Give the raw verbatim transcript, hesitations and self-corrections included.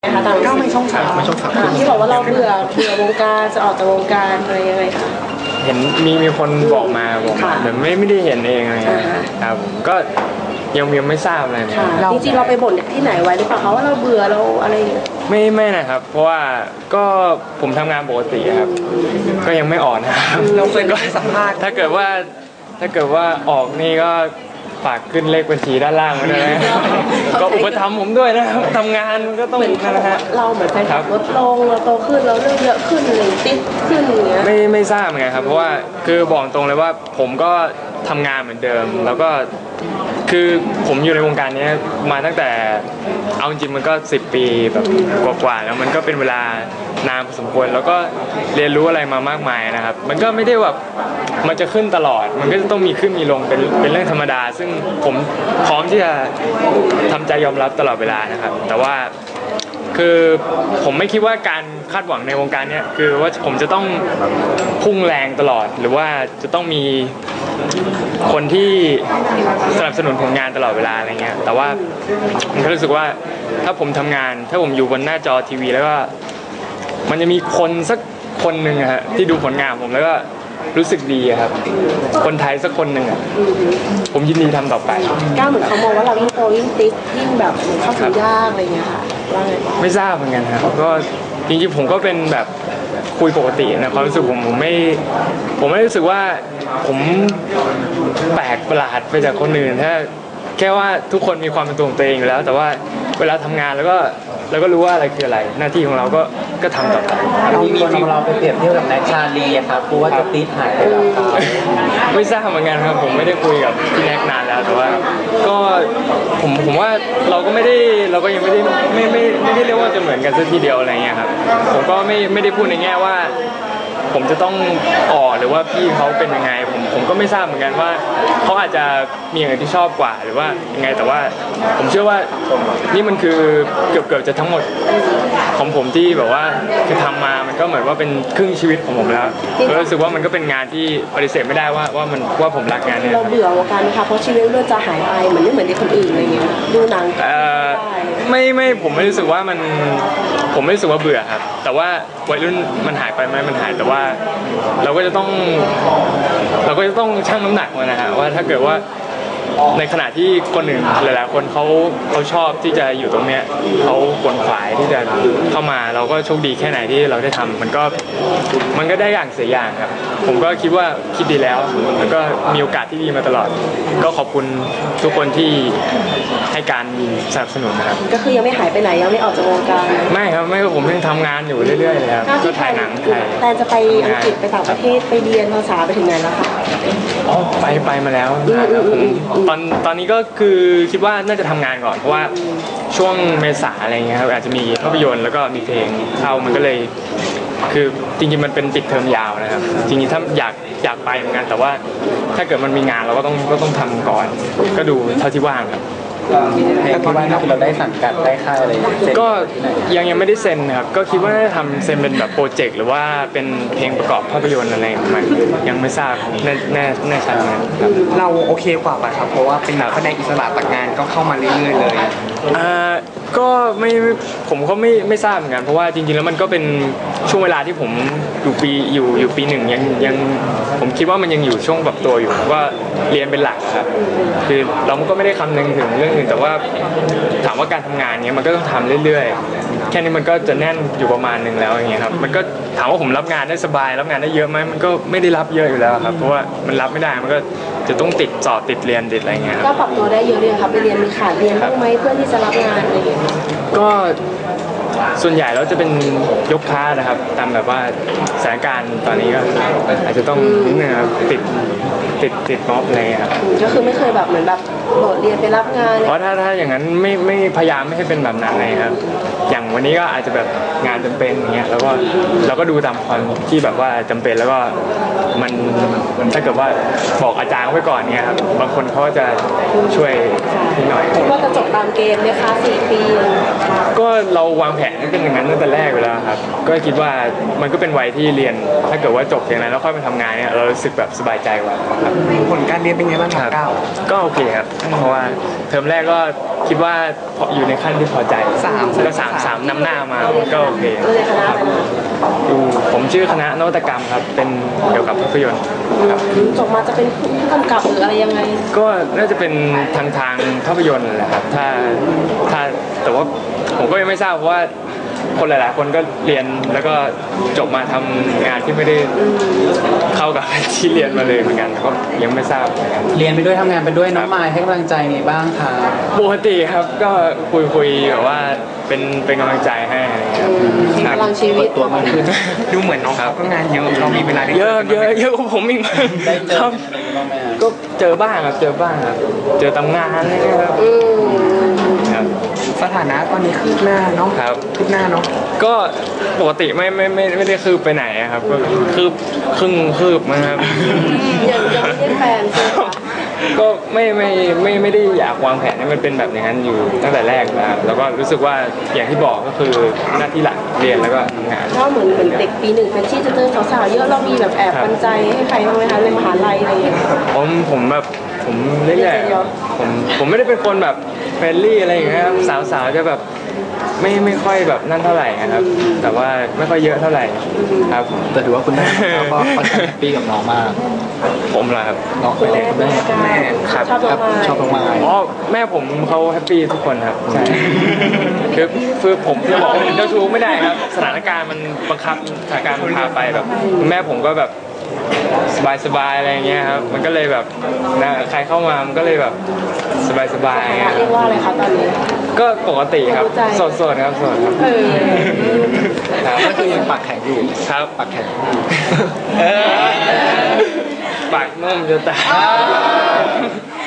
นะคะตามก็ไม่ช่องสามไม่ช่องสามที่บอกว่าเราเบื่อเบื่อวงการจะออกจากวงการอะไรยังไงคะเห็นมีมีคนบอกมาบอกมาแต่ไม่ไม่ได้เห็นเองอะไรครับผมก็ยังยังไม่ทราบอะไรนะจริงๆเราไปบ่นที่ไหนไว้หรือเปล่าคะว่าเราเบื่อเราอะไรไม่ไม่นะครับเพราะว่าก็ผมทำงานปกติครับก็ยังไม่ออกนะครับเราเคยก็สัมภาษณ์ถ้าเกิดว่าถ้าเกิดว่าออกนี่ก็ฝากขึ้นเลขบัญชีด้านล่างไว้ด้วยนะก็อุปถัมภ์ผมด้วยนะครับทำงานมันก็ต้องนะฮะเราเหมือนแฟนคลับลดลงเราโตขึ้นเราเรื่องเยอะขึ้นอะไรติดขึ้นอย่างเงี้ยไม่ไม่ทราบเหมือนกันครับเพราะว่าคือบอกตรงเลยว่าผมก็ทำงานเหมือนเดิมแล้วก็คือผมอยู่ในวงการนี้มาตั้งแต่เอาจริงมันก็สิบปีแบบกว่าๆแล้วมันก็เป็นเวลานานพอสมควรแล้วก็เรียนรู้อะไรมามากมายนะครับมันก็ไม่ได้แบบมันจะขึ้นตลอดมันก็จะต้องมีขึ้นมีลงเป็นเป็นเรื่องธรรมดาซึ่งผมพร้อมที่จะทำใจยอมรับตลอดเวลานะครับแต่ว่าคือผมไม่คิดว่าการคาดหวังในวงการนี้คือว่าผมจะต้องพุ่งแรงตลอดหรือว่าจะต้องมีคนที่สนับสนุนผลงานตลอดเวลาอะไรเงี้ยแต่ว่าผมก็รู้สึกว่าถ้าผมทำงานถ้าผมอยู่บนหน้าจอทีวีแล้วก็มันจะมีคนสักคนหนึ่งฮะที่ดูผลงานผมแล้วก็รู้สึกดีครับคนไทยสักคนหนึ่งอ่ะผมยินดีทำต่อไปก้าวเหมือนเขามองว่าเรายิ่งโตยิ่งติ๊กยิ่งแบบเข้าถึงยากอะไรเงี้ยค่ะว่าไงไม่ทราบเหมือนกันครับก็จริงๆผมก็เป็นแบบคุยปกตินะความรู้สึกผมผมไม่ผมไม่รู้สึกว่าผมแปลกประหลาดไปจากคนอื่นถ้าแค่ว่าทุกคนมีความเป็นตัวของตัวเองอยู่แล้วแต่ว่าเวลาทำงานแล้วก็เราก็รู้ว่าอะไรคืออะไรหน้าที่ของเราก็ก็ทำต่อไปเรามีของเราไปเปรียบเทียบกับแน็กชาลีครับเพราะว่าจะติดหายไปแล้วไม่ทราบเหมือนกันครับผมไม่ได้คุยกับพี่แน็กนานแล้วแต่ว่าก็ผมผมว่าเราก็ไม่ได้เราก็ยังไม่ได้ไม่ไม่ไม่ได้เรียกว่าจะเหมือนกันสักทีเดียวอะไรเงี้ยครับผมก็ไม่ไม่ได้พูดในแง่ว่าผมจะต้องออกหรือว่าพี่เขาเป็นยังไงผมผมก็ไม่ทราบเหมือนกันว่าเขาอาจจะมีอย่างอื่นที่ชอบกว่าหรือว่ายังไงแต่ว่าผมเชื่อว่านี่มันคือเกือบเกือบจะทั้งหมดของผมที่แบบว่าคือทำมามันก็เหมือนว่าเป็นครึ่งชีวิตของผมแล้วรู้สึกว่ามันก็เป็นงานที่ปฏิเสธไม่ได้ว่าว่ามันว่าผมรักงานเนี่ยเราเบื่อวงการนะคะเพราะชีวิตเรื่องจะหายไปเหมือนไม่เหมือนเด็กคนอื่นอะไรเงี้ยดูหนังไม่ไม่ผมไม่รู้สึกว่ามันผมไม่รู้สึกว่าเบื่อครับแต่ว่าวัยรุ่นมันหายไปไหมมันหายแต่ว่าเราก็จะต้องเราก็จะต้องชั่งน้ำหนักมันนะฮะว่าถ้าเกิดว่าในขณะที่คนหนึ่งหลายๆคนเขาเขาชอบที่จะอยู่ตรงเนี้ยเขาขวนขวายที่จะเข้ามาเราก็โชคดีแค่ไหนที่เราได้ทำมันก็มันก็ได้อย่างเสียอย่างครับผมก็คิดว่าคิดดีแล้วแล้วก็มีโอกาสที่ดีมาตลอดก็ขอบคุณทุกคนที่ให้การสนับสนุนนะครับก็คือยังไม่หายไปไหนยังไม่ออกจากวงการไม่ครับไม่ผมยังทำงานอยู่เรื่อยๆเลยครับก็ถ่ายหนังถ่ายแต่จะไปอังกฤษไปต่างประเทศไปเรียนภาษาไปถึงไหนแล้วคะอ๋อไปไปมาแล้วนะครับผมตอนตอนนี้ก็คือคิดว่าน่าจะทำงานก่อนเพราะว่าช่วงเมษาอะไรเงี้ยครับอาจจะมีภาพยนตร์แล้วก็มีเพลงเข้ามันก็เลยคือจริงๆมันเป็นปิดเทอมยาวนะครับจริงๆถ้าอยากอยากไปเหมือนกันแต่ว่าถ้าเกิดมันมีงานเราก็ต้องก็ต้องทำก่อนก็ดูเท่าที่ว่างครับแต่ตอนนี้เราได้สังกัดได้ค่ายอะไรก็ยังยังไม่ได้เซ็นครับก็คิดว่าทำเซ็นเป็นแบบโปรเจกต์หรือว่าเป็นเพลงประกอบภาพยนตร์อะไรมันยังไม่ทราบแน่แน่แน่ชัดเลยเราโอเคกว่าป่ะครับเพราะว่าเป็นนักแสดงอิสระต่างงานก็เข้ามาเรื่อยๆเลยอ่าก็ไม่ผมก็ไม่ไม่ทราบเหมือนกันเพราะว่าจริงๆแล้วมันก็เป็นช่วงเวลาที่ผมอยู่ปีอยู่อยู่ปีหนึ่งยังยังผมคิดว่ามันยังอยู่ช่วงปรับตัวอยู่ว่าเรียนเป็นหลักครับคือเราก็ไม่ได้คำนึงถึงเรื่องอื่นแต่ว่าถามว่าการทำงานเนี้ยมันก็ต้องทำเรื่อยๆแค่นี้มันก็จะแน่นอยู่ประมาณหนึ่งแล้วอย่างเงี้ยครับมันก็ถามว่าผมรับงานได้สบายรับงานได้เยอะไหมมันก็ไม่ได้รับเยอะอยู่แล้วครับเพราะว่ามันรับไม่ได้มันก็จะต้องติดสอบติดเรียนติดอะไรเงี้ยก็ปรับตัวได้เยอะเลยครับไปเรียนมีขาดเรียนบ้างไหมเพื่อที่จะรับงานอะไรอย่างเงี้ยก็ส่วนใหญ่แล้วจะเป็นยกค้านะครับตามแบบว่าสถานการณ์ตอนนี้ก็อาจจะต้องนิดนึงครับติดติดติดม็อบอะไรครับก็คือไม่เคยแบบเหมือนแบบโดดเรียนไปรับงานเพราะถ้าถ้าอย่างนั้นไม่ไม่พยายามไม่ให้เป็นแบบนั้นเลยครับอย่างวันนี้ก็อาจจะแบบงานจำเป็นอย่างเงี้ยแล้วก็เราก็ดูตามความที่แบบว่าจำเป็นแล้วก็มันถ้าเกิดว่าบอกอาจารย์ไว้ก่อนเงี้ยครับบางคนเขาจะช่วยนิดหน่อยคิดว่าจะจบตามเกณฑ์ไหมคะสี่ปีก็เราวางแผนเป็นอย่างนั้นตั้งแต่แรกอยู่แล้วครับก็คิดว่ามันก็เป็นวัยที่เรียนถ้าเกิดว่าจบอย่างนั้นแล้วค่อยมาทำงานเนี่ยเรารู้สึกแบบสบายใจกว่าครับผลการเรียนเป็นไงบ้างครับก้าวก็โอเคครับเพราะว่าเทอมแรกก็คิดว่าพออยู่ในขั้นที่พอใจสามก็สามสามนำหน้ามาก็โอเคเรียนคณะอะไรนะดูผมชื่อคณะนวัตกรรมครับเป็นเกี่ยวกับภาพยนตร์ครับจบมาจะเป็นผู้กำกับหรืออะไรยังไงก็น่าจะเป็นทางทางภาพยนตร์แหละครับถ้าถ้าแต่ว่าผมก็ยังไม่ทราบเพราะว่าคนหลายๆ คนก็เรียนแล้วก็จบมาทำงานที่ไม่ได้เข้ากับที่เรียนมาเลยเหมือนกันก็ยังไม่ทราบเหมือนกันเรียนไปด้วยทำงานไปด้วยน้องมายให้กำลังใจไงบ้างคะปกติครับก็คุยคุยๆแบบว่าเป็นเป็นกำลังใจให้อะไรอย่างเงี้ยครับพลังชีวิตตัวมากขึ้นดูเหมือนน้องเขาก็งานเยอะเรามีเวลาได้เยอะเยอะเยอะกว่าผมอีกได้เจอครับกันบ้างไหมอะก็เจอบ้างครับเจอบ้างครับเจอตามงานอะไรเงี้ยครับอืมครับสถานะตอนนี้คืบหน้าเนาะครับคืบหน้าเนาะก็ปกติไม่ไม่ไม่ไม่ได้คืบไปไหนอะครับก็คืบครึ่งคืบนะครับยังยังไม่ได้แฟนใช่ไหมคะก็ไม่ไม่ไม่ไม่ได้อยากวางแผนให้มันเป็นแบบอย่างนั้นอยู่ตั้งแต่แรกแล้วแล้วก็รู้สึกว่าอย่างที่บอกก็คือหน้าที่หลักเรียนแล้วก็ทำงานเพราะเหมือนเหมือนเด็กปีหนึ่งเป็นที่จะเจอสาวๆเยอะเรามีแบบแอบปันใจให้ใครบ้างไหมคะในมหาลัยอะไรอย่างเงี้ยผมผมแบบผมเรื่อยเรียนเยอะๆผมผมไม่ได้เป็นคนแบบเฟรนลี่อะไรอย่างเงี้ยครับสาวๆจะแบบไม่ไม่ค่อยแบบนั่นเท่าไหร่นะครับ แต่ว่าไม่ค่อยเยอะเท่าไหร่ครับแต่ถือว่าคุณแม่เขาก็ค่อนข้างแฮปปี้กับน้องมากผมเหรอครับน้องคุณแม่แม่คุณแม่ครับชอบน้องมายชอบน้องมายอ๋อแม่ผมเขาแฮปปี้ทุกคนครับใช่คือคือผมจะบอกว่าผมเจ้าชู้ไม่ได้ครับ สถานการณ์มันบังคับสถานการณ์มันพาไปแบบแม่ผมก็แบบสบายๆอะไรอย่างเงี้ยครับมันก็เลยแบบนะใครเข้ามามันก็เลยแบบสบายๆคอย่างณะเงี้ยเรียกว่าอะไรคะตอนนี้ก็ปกติครับรู้ใจโสดๆครับโสดครับเออครับก็คือยังปากแข็งอยู่ครับปากแข็งเออปากนุ่มจะตาย